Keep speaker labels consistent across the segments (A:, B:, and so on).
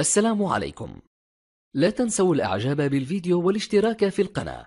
A: السلام عليكم. لا تنسوا الإعجاب بالفيديو والاشتراك في القناة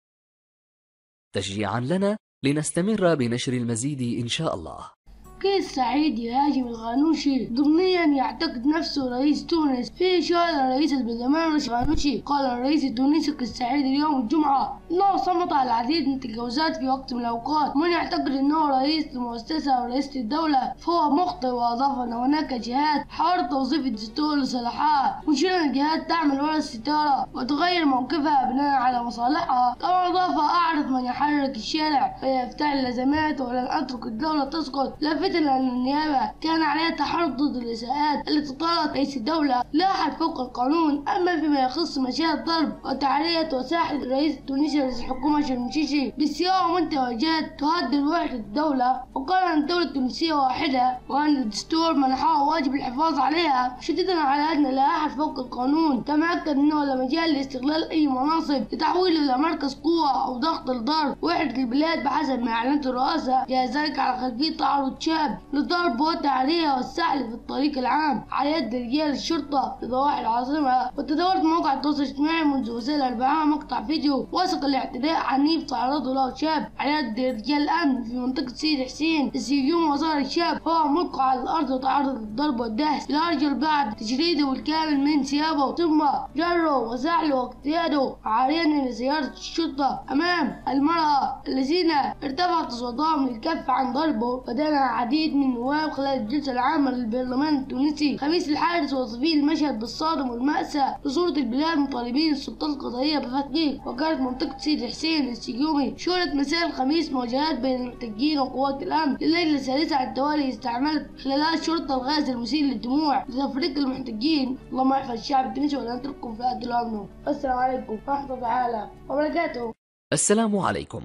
A: تشجيعا لنا لنستمر بنشر المزيد إن شاء الله.
B: قيس سعيد يهاجم الغانوشي ضمنيا يعتقد نفسه رئيس تونس. في إشارة رئيس البرلمان الغانوشي قال الرئيس التونسي قيس سعيد اليوم الجمعة أنه صمت على العديد من التجاوزات في وقت من الأوقات. من يعتقد أنه رئيس المؤسسة أو رئيس الدولة فهو مخطئ، وأضاف أن هناك جهات حاولت توظيف الدستور لصالحها، مشيرا الجهات تعمل وراء الستارة وتغير موقفها بناء على مصالحها. كما أضاف: أعرف من يحرك الشارع فيفتعل الأزمات ولن أترك الدولة تسقط، لافتا أن النيابة كان عليها تحرك ضد الإساءات التي طالت رئيس الدولة لا أحد فوق القانون. أما فيما يخص مشاهد ضرب وتعرية وساحة الرئيس التونسي رئيس الحكومة شرمشيشي بالسياق ومن توجيهات تهدد وحدة الدولة، وقال أن الدولة التونسية واحدة وأن الدستور منحه واجب الحفاظ عليها، شديدا على أن لا أحد فوق القانون. كما أكد أنه لا مجال لاستغلال أي مناصب لتحويله إلى مركز قوة أو ضغط الضرب وحدة البلاد بحسب ما أعلنته الرئاسة، جاء ذلك على خلفية تعرض شاب للضرب والتعرية والسحل في الطريق العام على يد رجال الشرطة في ضواحي العاصمة. وتداولت مواقع التواصل الاجتماعي منذ وسائل الأربعاء مقطع فيديو وثق الاعتداء عنيف تعرضه له شاب على يد رجال الأمن في منطقة سيدي حسين السيوم، وظهر الشاب هو ملقى على الأرض وتعرض للضرب والدهس بالأرجل بعد تجريده بالكامل من ثيابه، ثم جره وسحله واقتياده عاريا إلى سيارة الشرطة أمام المرأة الذين ارتفعت أصواتهم للكف عن ضربه. ودان العديد من النواب خلال الجلسة العامة للبرلمان التونسي خميس الحادث وصفي المشهد بالصادم والمأساة لصورة البلاد، مطالبين السلطات القضائية بفتح وكانت منطقة سيدي حسين السيومي شهدت مساء الخميس مواجهات بين المحتجين وقوات الأمن لليلة الثالثة على التوالي. استعملت خلالها الشرطة الغاز المسيل للدموع لتفريق المحتجين. اللهم احفظ الشعب التونسي ولا نترككم في أهل الأمن. السلام عليكم ورحمة الله تعالى وبركاته.
A: السلام عليكم.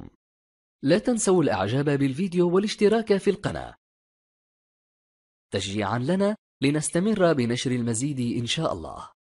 A: لا تنسوا الإعجاب بالفيديو والاشتراك في القناة تشجيعا لنا لنستمر بنشر المزيد إن شاء الله.